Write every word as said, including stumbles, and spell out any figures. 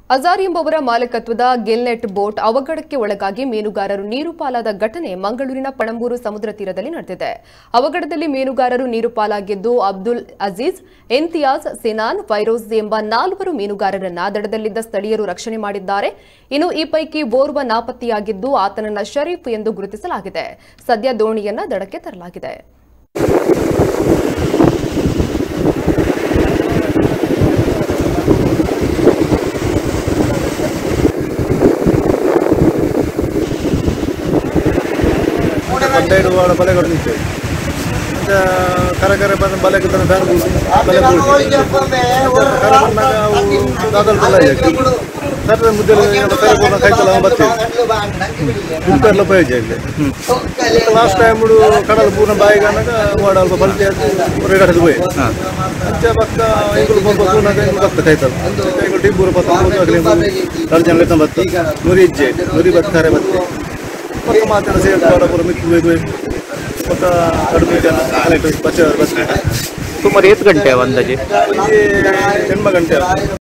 ಅಜಾರ್ ಎಂಬುವರ ಮಾಲೀಕತ್ವದ ಗಿಲ್ನೆಟ್ ಬೋಟ್ ಅವಘಡಕ್ಕೆ ಒಳಗಾಗಿ ಮೀನುಗಾರರು ನೀರು ಪಾಲಾದ ಘಟನೆ ಮಂಗಳೂರಿನ ಪಣಂಬೂರು ಸಮುದ್ರ ತೀರದಲ್ಲಿ ನಡೆದಿದೆ. ಅವಘಡದಲ್ಲಿ ಮೀನುಗಾರರು ನೀರು ಪಾಲಾಗಿದ್ದು ಅಬ್ದುಲ್ ಅಜೀಜ್, ಇಂತಿಯಾಜ್, ಸಿನಾನ್, ಫೈರೋಜ್ ಎಂಬ ನಾಲ್ವರು ಮೀನುಗಾರರನ್ನ ದಡದಲ್ಲಿದ್ದ ಸ್ಥಳೀಯರು ರಕ್ಷಣೆ ಮಾಡಿದ್ದಾರೆ. ಇನ್ನು ಈ ಪೈಕಿ ಓರ್ವ ನಾಪತ್ತೆಯಾಗಿದ್ದು ಆತನನ್ನ ಶರೀಫ್ ಎಂದು ಗುರುತಿಸಲಾಗಿದೆ. ಸದ್ಯ ದೋಣಿಯನ್ನ ದಡಕ್ಕೆ ತರಲಾಗಿದೆ. ಪಂಚಾಯತ್ ವಾಡ ಬಲೆ ಕೊಡ್ತಿತ್ತು ಕರೆ ಕರೆ ಬಂದು ಬಲೆ ಕೊಡ್ತಾನೆ ಫ್ಯಾನ್ ಬಲೆ ಕರೆ ಬಂದಾಗ ಅವು ದಾದಲ್ ಬಲ ಸರ್ ಮುದ್ದೆ ಕರೆ ಕೊಡ ಕೈತಲ್ಲ ಬರ್ತೀವಿ ಇಂಪೆರ್ಲ ಉಪಯೋಗ ಇದೆ. ಲಾಸ್ಟ್ ಟೈಮ್ ಕಡಲ ಪೂರ್ಣ ಬಾಯಿಗೆ ಅನ್ನಾಗ ವಾಡ ಅಲ್ಪ ಬಲ್ಟಿ ಅದು ಹೊರಗಡೆ ಹೋಯ್ ಅಂಚೆ ಪಕ್ಕ ಈಗಲೂ ಬಂದು ಪೂರ್ಣ ಬತ್ತ ಕೈತಲ್ಲ ಈಗ ಡಿಬ್ಬೂರು ಪತ್ತ ಎರಡು ಜನ ಲೆಕ್ಕ ಬತ್ತ ನುರಿ ಇಜ್ಜೆ ನುರಿ ಬತ್ತ ಕರೆ ಬತ್ತೆ ಪಕ್ಕ ಮಾತಾಡ ಸೇರ್ತಾರೆ ಪೂರ ಮಿಕ್ಕು ಪಕ್ಕ ಕಡಿಮೆ ಜನ ಬಸ್ ಬಸ್ ಸುಮಾರು ಎಷ್ಟು ಗಂಟೆ ಅಂದಾಜು? ಎಣ್ಮ ಗಂಟೆ